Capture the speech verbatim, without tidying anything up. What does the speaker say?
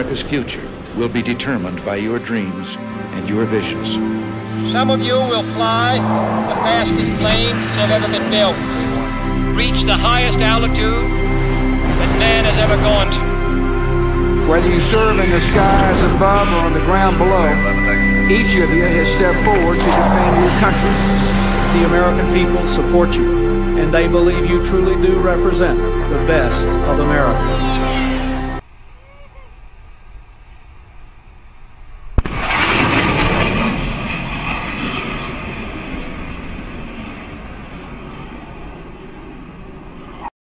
America's future will be determined by your dreams and your visions. Some of you will fly the fastest planes that have ever been built, reach the highest altitude that man has ever gone to. Whether you serve in the skies above or on the ground below, each of you has stepped forward to defend your country. The American people support you, and they believe you truly do represent the best of America.